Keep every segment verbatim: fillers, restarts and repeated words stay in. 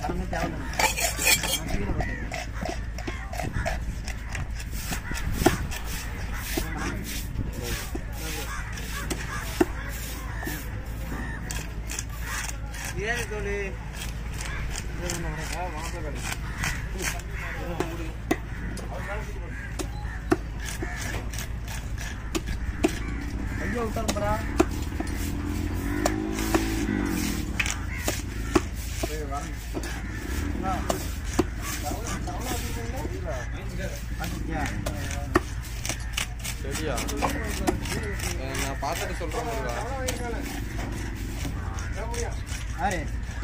ஏன் தோழி ஐயோ விட்டாருப்பா சரியா நான் பார்த்துட்டு சொல்றேன் யாரு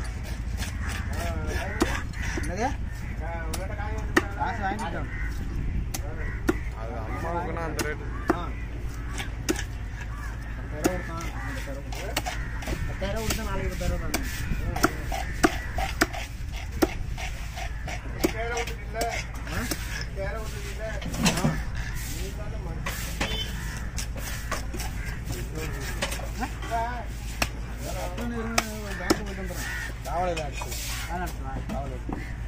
என்னது காசு வாங்கிட்டோம் அது அம்மாவுக்குன்னா அந்த ரேட்டு பத்தாயிரம் கொடுத்தா நாளைக்கு பத்தாயிரம் தானே பேங்க் போயிட்டு வந்துடுறேன் காவலையில் அடிச்சு காவலை